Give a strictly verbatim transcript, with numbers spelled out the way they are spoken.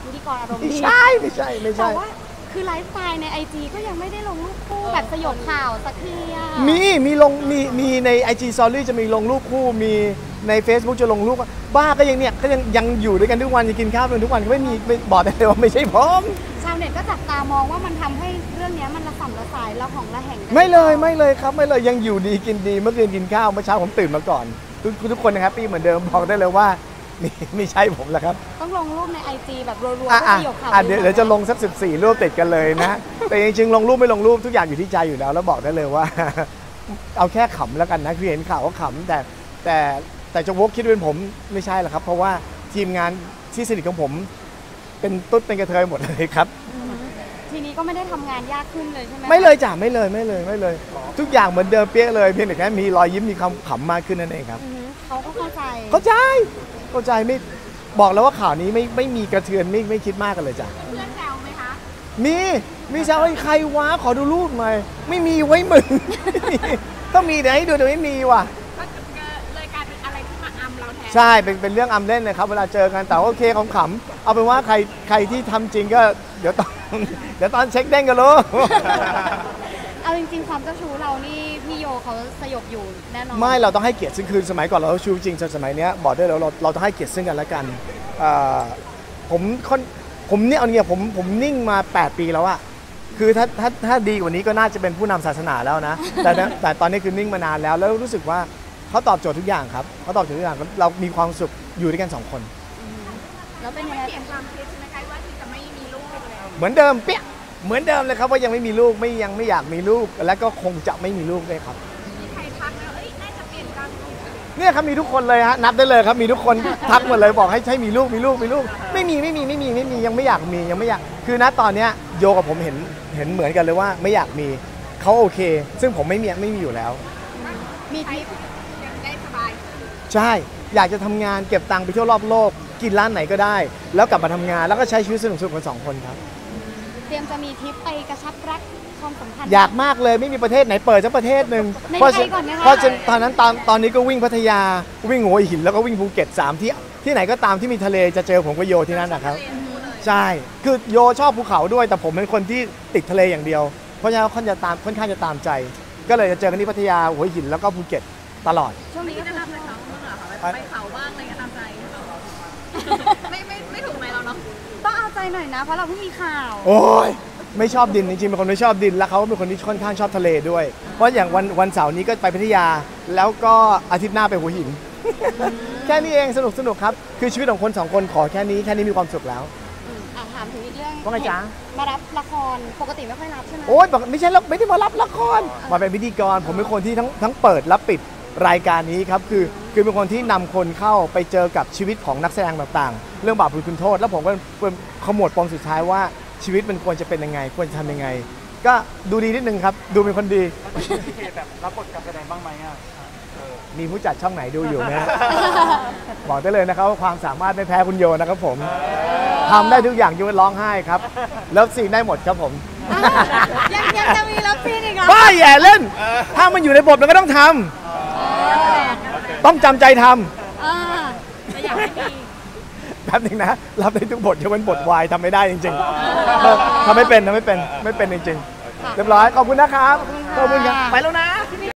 พิธีกรอารมณ์ดีไม่ใช่ไม่ใช่ไม่ใช่แต่ว่าคือไลฟ์สไตล์ในไอจีก็ยังไม่ได้ลงรูปคู่แบบสยบข่าวสักทีอะมีมีลงมีมีใน ไอ จี Story จะมีลงรูปคู่มีใน Facebook จะลงรูปบ้าก็ยังเนี่ยก็ยังยังอยู่ด้วยกันทุกวันยังกินข้าวกันทุกวันก็ไม่มีบอกได้เลยว่าไม่ใช่ผมชาวเน็ตก็จับตามองว่ามันทำให้เรื่องนี้มันระส่ำระสายระหองระแหงไม่เลยไม่เลยครับไม่เลยยังอยู่ดีกินดีเมื่อคืนกินข้าวเมื่อเช้าผมตื่นมาก่อนทุกทุกคนนะครับปี้เหมือนเดิมบอกได้เลยว่านี่ไม่ใช่ผมแล้วครับต้องลงรูปใน ไอ จี แบบรัวๆสยบข่าวเดี๋ยวเดี๋ยวจะลงสักสิบสี่รูปติดกันเลยนะแต่จริงๆลงรูปไม่ลงรูปทุกอย่างอยู่ที่ใจอยู่แล้วแล้วบอกได้เลยว่าเอาแค่ขำแล้วกันนะคือเห็นข่าวก็ขำแต่แต่แต่จะวกคิดเป็นผมไม่ใช่หรอกครับเพราะว่าทีมงานที่สนิทของผมเป็นตุ๊ดเป็นกระเทยหมดเลยครับทีนี้ก็ไม่ได้ทำงานยากขึ้นเลยใช่ไหมไม่เลยจ้ะไม่เลยไม่เลยไม่เลยทุกอย่างเหมือนเดิมเปี้ยเลยเพียงแต่แค่มีรอยยิ้มมีความขำมากขึ้นนั่นเองครับเขาก็เข้าใจเข้าใจเข้าใจไม่บอกแล้วว่าข่าวนี้ไม่ไม่มีกระเทือนไม่ไม่คิดมากกันเลยจ้ะเพื่อนแซวไหมคะมีมีแซวไอ้ใครวะขอดูรูปหน่อยไม่มีไว้มึงต้องมีแต่ให้ดูแต่ไม่มีว่ะเลยกลายเป็นอะไรที่มาอำเราแทนใช่เป็นเป็นเรื่องอำเล่นเลยครับเวลาเจอกันแต่โอเคขำๆเอาเป็นว่าใครใครที่ทำจริงก็เดี๋ยวตอนเดี๋ยวตอนเช็คเด้งกันรู้เอาจริงๆความเจ้าชู้เรานี่พี่โยเขาสยบอยู่แน่นอนไม่เราต้องให้เกียรติซึ่งคือสมัยก่อนเราชู้จริงสมัยนี้บอกได้แล้วเราเราต้องให้เกียรติซึ่งกันและกันผมคนผมเนี่ยเอาเนี่ยผมผมนิ่งมาแปดปีแล้วอะคือถ้าถ้าถ้าดีกว่านี้ก็น่าจะเป็นผู้นำศาสนาแล้วนะแต่แต่ตอนนี้คือนิ่งมานานแล้วแล้วรู้สึกว่าเขาตอบโจทย์ทุกอย่างครับเขาตอบโจทย์ทุกอย่างเรามีความสุขอยู่ด้วยกันสองคนแล้วเป็นยังไงเปลี่ยนความคิดใช่ไหมคะว่าที่จะไม่มีลูกเลยเหมือนเดิมเปี้ยเหมือนเดิมเลยครับว่ายังไม่มีลูกไม่ยังไม่อยากมีลูกและก็คงจะไม่มีลูกด้วยครับมีใครทักแล้วเอ้ยน่าจะเปลี่ยนความคิดเนี่ยครับมีทุกคนเลยฮะนับได้เลยครับมีทุกคนทักหมดเลยบอกให้ใช้มีลูกมีลูกมีลูกไม่มีไม่มีไม่มีไม่มียังไม่อยากมียังไม่อยากคือณตอนเนี้ยโยกับผมเห็นเห็นเหมือนกันเลยว่าไม่อยากมีเขาโอเคซึ่งผมไม่มีไม่มีอยู่แล้วมีทริปยังได้สบายใช่อยากจะทำงานเก็บตังค์ไปเที่ยวรอบโลกกินร้านไหนก็ได้แล้วกลับมาทำงานแล้วก็ใช้ชีวิตสนุกๆกันสองคนครับเตรียมจะมีทริปไปกระชับรักความสัมพันธ์อยากมากเลยไม่มีประเทศไหนเปิดสักประเทศหนึ่งเพราะก่อนนะคะเพราะตอนนั้นตอนตอนนี้ก็วิ่งพัทยาวิ่งหัวหินแล้วก็วิ่งภูเก็ตสามที่ที่ไหนก็ตามที่มีทะเลจะเจอผมกับโยที่นั่นนะครับใช่คือโยชอบภูเขาด้วยแต่ผมเป็นคนที่ติดทะเลอย่างเดียวเพราะฉะนั้นค่อนจะตามค่อนข้างจะตามใจก็เลยจะเจอกันที่พัทยาหัวหินแล้วก็ภูเก็ตตลอดช่วงนี้ก็จะทำอะไรเขาบ้างเหรอคะไปเขาบ้างอะไรก็ตามใจไม่ไม่ไม่ถูกไหมเราเนาะต้องเอาใจหน่อยนะเพราะเราเพิ่งมีข่าวโอ้ยไม่ชอบดินจริงๆเป็นคนไม่ชอบดินแล้วเขาเป็นคนที่ค่อนข้างชอบทะเลด้วยเพราะอย่างวันวันเสาร์นี้ก็ไปพัทยาแล้วก็อาทิตย์หน้าไปหัวหินแค่นี้เองสนุกสนุกครับคือชีวิตของคนสองคนขอแค่นี้แค่นี้มีความสุขแล้วถามถึงอีกเรื่องว่าไงจ๊ะมารับละครปกติไม่ค่อยรับใช่ไหมโอ้ยไม่ใช่ไม่ได้มารับละครมาเป็นพิธีกรผมเป็นคนที่ทั้งทั้งเปิดและปิดรายการนี้ครับคือคือเป็นคนที่นำคนเข้าไปเจอกับชีวิตของนักแสดงต่างๆเรื่องบาปบุญคุณโทษแล้วผมก็เป็นขมวดปมสุดท้ายว่าชีวิตมันควรจะเป็นยังไงควรจะทำยังไงก็ดูดีนิดนึงครับดูเป็นคนดีแบบรับบทการแสดงบ้างไหมอ่ะมีผู้จัดช่องไหนดูอยู่นะบอกได้เลยนะครับว่าความสามารถไม่แพ้คุณโยนะครับผมทำได้ทุกอย่างยกเว้นร้องไห้ครับเลิฟซีนได้หมดครับผมยังยังจะมีเลิฟซีนอีกเหรอบ้าแย่เล่นถ้ามันอยู่ในบทมันก็ต้องทำต้องจำใจทำจะอยากให้มีแป๊บนึงนะรับได้ทุกบทยกเว้นบทวายทำไม่ได้จริงๆทำไม่เป็นทำไม่เป็นไม่เป็นจริงๆเรียบร้อยขอบคุณนะครับขอบคุณครับไปแล้วนะ